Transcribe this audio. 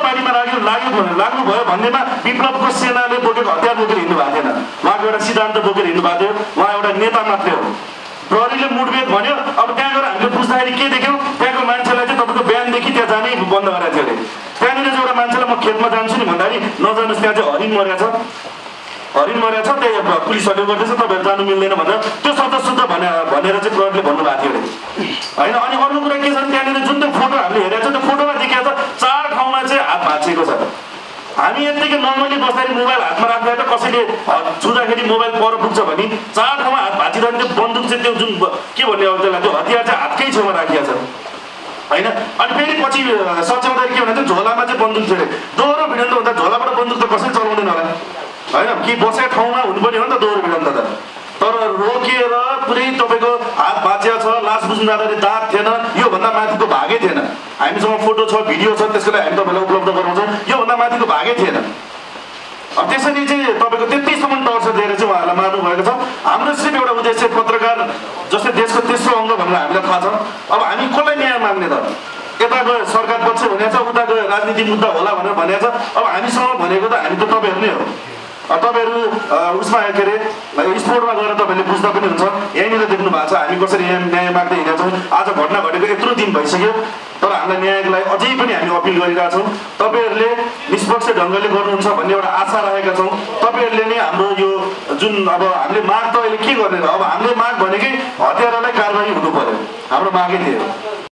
बारीमा लाग्नुभयो भन्नेमा विप्लवको सेनाले बोकेको हतियार बोकेर हिँड्नु भएको थिएन। उहाँको एउटा सिद्धान्त बोकेर हिँड्नु भएको थियो। उहाँ एउटा नेता मात्रै हो। प्रहरीले मुठभेड भन्यो। अब त्यहाँ गएर हामीले बुझ्दाखेरि के देख्यौँ, त्यहाँको मान्छेलाई चाहिँ तपाईँको बिहानदेखि त्यहाँ जानै बन्द गरेको थियो अरे। त्यहाँनिर चाहिँ एउटा मान्छेलाई म खेतमा जान्छु नि भन्दाखेरि नजानुहोस्, त्यहाँ चाहिँ हरिण मरेको छ, हरिण मरेको छ, त्यही पुलिसहरूले गर्दैछ, तपाईँहरू जानु मिल्दैन भनेर त्यो शब्द शुद्ध भनेर चाहिँ प्रहरीले भन्नुभएको थियो अरे होइन। अनि अर्को कुरा के छ भने त्यहाँनिर जुन त्यो फोटो हामीले हेरेको छ त्यो फोटोमा देखिएको छ 4 ठाउँमा चाहिँ हात भाँचिएको छ। हामी यत्तिकै नर्मली बस्दाखेरि मोबाइल हातमा राख्दा त कसैले छुँदाखेरि मोबाइल पर पुग्छ भने 4 ठाउँमा हात भाँचिँदा त्यो बन्दुक चाहिँ त्यो जुन के भन्ने अब त्यसलाई त्यो हतियार चाहिँ हातकै छेउमा राखिएको छ होइन। अनि फेरि पछि सच्याउँदाखेरि के भने झोलामा चाहिँ बन्दुक थियो अरे। दोहोरो भिडन्त हुँदा झोलाबाट बन्दुक त कसैले चलाउँदैन होला होइन, कि बसेको ठाउँमा हुनुपर्ने हो नि त दोहोरो भिडन्त त। तर रोकिएर पुरै तपाईँको हात भाँचिएको छ, लास बुझ्नु जाँदाखेरि दाँत थिएन, योभन्दा माथिको भागै थिएन। हामीसँग फोटो छ, भिडियो छ, त्यसको लागि हामी तपाईँलाई उपलब्ध गराउँछौँ। योभन्दा माथिको भागै थिएन। त्यसरी चाहिँ तपाईँको त्यतिसम्म टर्चर दिएर चाहिँ उहाँहरूलाई मार्नुभएको छ। हाम्रो सिर्फ एउटा उद्देश्य पत्रकार जस्तै देशको तेस्रो अङ्ग भनेर हामीलाई थाहा छ। अब हामी कसलाई न्याय माग्ने त? यताको सरकार पक्ष भनेको छ, उताको राजनीतिक मुद्दा होला भनेर भनेको छ। अब हामीसँग भनेको त हामी त तपाईँहरू नै हो। तपाईँहरू उसमा के अरे स्पोर्टमा गएर तपाईँले बुझ्दा पनि हुन्छ। यहीँनिर देख्नु भएको छ हामी कसरी यहाँ न्याय माग्दै हिँडेका छौँ। आज घटना घटेको यत्रो दिन भइसक्यो, तर हामीलाई न्यायको लागि अझै पनि हामी अपिल गरिरहेका छौँ। तपाईँहरूले निष्पक्ष ढङ्गले गर्नुहुन्छ भन्ने एउटा आशा राखेका छौँ। तपाईँहरूले नै हाम्रो यो जुन अब हामीले माग त अहिले के गर्ने र? अब हामीले माग भनेकै हतियारलाई कारबाही हुनु पर्यो, हाम्रो मागै थियो।